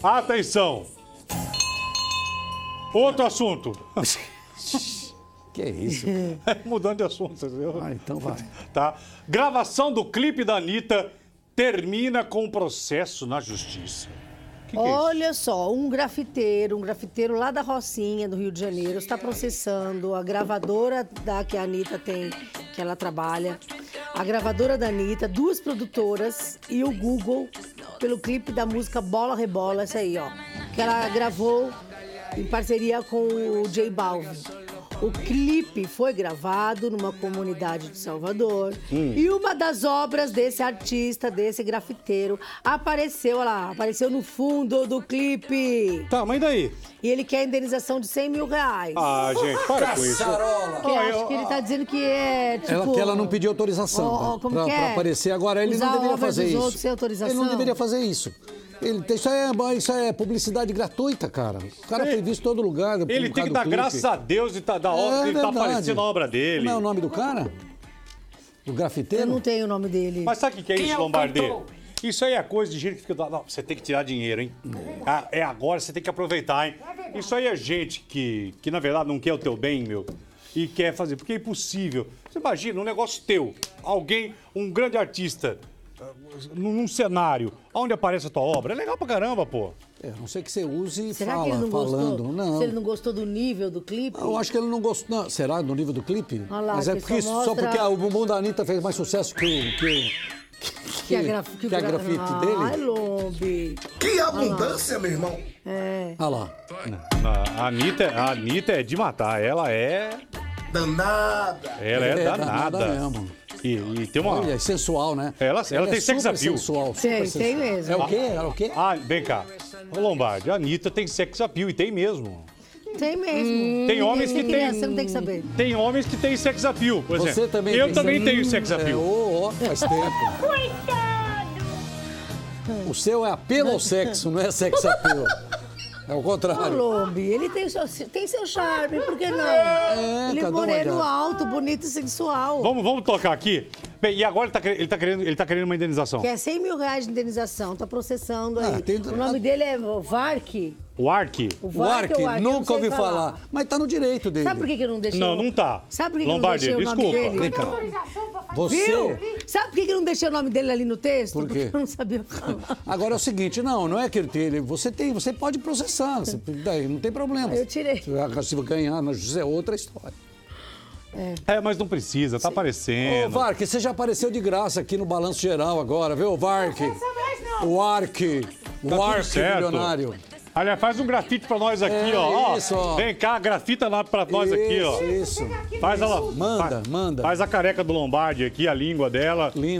Atenção. Outro assunto. Que é isso? Mudando de assunto, entendeu? Ah, então vai. Tá. Gravação do clipe da Anitta termina com processo na justiça. Que é isso? Olha só, um grafiteiro lá da Rocinha, do Rio de Janeiro, está processando a gravadora que a Anitta tem, que ela trabalha, a gravadora da Anitta, 2 produtoras e o Google pelo clipe da música Bola Rebola, essa aí, ó, que ela gravou em parceria com o J Balvin. O clipe foi gravado numa comunidade de Salvador e uma das obras desse artista, desse grafiteiro, apareceu no fundo do clipe. Tá, mas e daí? E ele quer indenização de 100 mil reais. Ah, gente, para com isso. Que acho que ele tá dizendo que é, tipo... Que ela não pediu autorização pra aparecer. Agora, ele usar não deveria obras fazer dos isso. outros sem autorização. Ele não deveria fazer isso. Isso é publicidade gratuita, cara. O cara foi visto em todo lugar. Ele tem que dar graças a Deus e da obra, ele tá aparecendo na obra dele. Não é o nome do cara? Do grafiteiro? Eu não tenho o nome dele. Mas sabe o que é isso, Lombardi? Isso aí é coisa de gente que fica... Não, você tem que tirar dinheiro, hein? Ah, é agora, você tem que aproveitar, hein? Isso aí é gente que na verdade, não quer o teu bem, meu. E quer fazer, porque é impossível. Você imagina, um negócio teu, alguém, um grande artista, num cenário, onde aparece a tua obra. É legal pra caramba, pô. A não ser que você use e Será que ele não falando. gostou? Não. Se ele não gostou do nível do clipe? Eu acho que ele não gostou. Não. Será do nível do clipe? Olha lá, mas é que porque só só mostra- porque o bumbum da Anitta fez mais sucesso que a grafite dele? Ai, Lombi. Que abundância, meu irmão! Olha lá. A Anitta é de matar. Ela é Danada! danada. Mesmo. E tem uma... Olha, é sensual, né? Ela tem sex super appeal. sensual, Tem sensual. mesmo. É o quê? Ela é o quê? Ah, vem cá. Ô, Lombardi, a Anitta tem sex appeal, e tem mesmo. Tem mesmo. Tem homens que tem... Você não tem que saber. Tem homens que têm sex appeal, por exemplo. Você também Eu tem também sex- tenho sex appeal. Faz tempo. O seu é apelo ao sexo, não é sex appeal. É o O contrário. Lombi, ele tem seu charme, por que não? Ele é cada um moreno olhar. alto, bonito e sensual. Vamos tocar aqui? Bem, e agora ele tá querendo uma indenização. Quer 100 mil reais de indenização, tá processando aí. tem- O nome dele é Vark. O Ark? O Ark, ou Ark? Eu não nunca sei ouvi falar. Mas tá no direito dele. Sabe por que eu não deixei? Não cá. Sabe por que eu não Lombardi, deixei o nome desculpa. dele? Vem cá. Você... Viu? Sabe por que eu não deixei o nome dele ali no texto? Por quê? Porque eu não sabia falar. Agora é o seguinte, não é que ele... Você pode processar, daí não tem problema. Eu tirei. Se ganhar na justiça é outra história. Mas não precisa, tá Ô, aparecendo. Vark, você já apareceu de graça aqui no Balanço Geral agora, viu, Vark? O Ark. Tá O tudo Ark certo. milionário. Aliás, faz um grafite pra nós aqui, ó. isso, ó. Vem cá, grafita lá pra nós aqui, ó. Isso. Faz ela. Manda. Faz a careca do Lombardi aqui, a língua dela.